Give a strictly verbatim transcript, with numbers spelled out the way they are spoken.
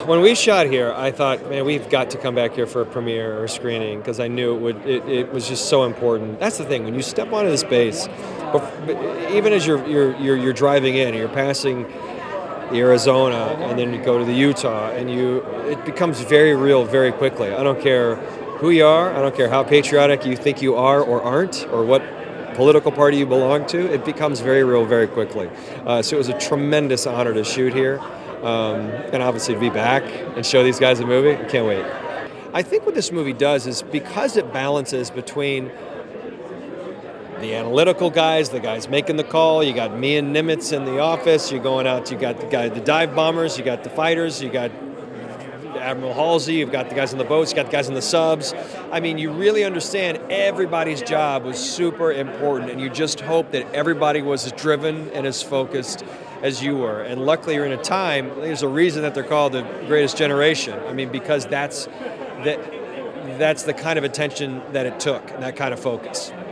When we shot here, I thought, man, we've got to come back here for a premiere or a screening because I knew it would. It, it was just so important. That's the thing. When you step onto this base, even as you're you're you're, you're driving in, you're passing the Arizona, and then you go to the Utah, and you it becomes very real very quickly. I don't care who you are. I don't care how patriotic you think you are or aren't, or what political party you belong to. It becomes very real very quickly. Uh, so it was a tremendous honor to shoot here. Um, and obviously be back and show these guys a movie. I can't wait. I think what this movie does is because it balances between the analytical guys, the guys making the call, you got me and Nimitz in the office, you're going out, you got the guy, the dive bombers, you got the fighters, you got Admiral Halsey, you've got the guys on the boats, you got the guys on the subs. I mean, you really understand everybody's job was super important, and you just hope that everybody was as driven and as focused as you were. And luckily you're in a time, there's a reason that they're called the greatest generation. I mean, because that's, that, that's the kind of attention that it took, and that kind of focus.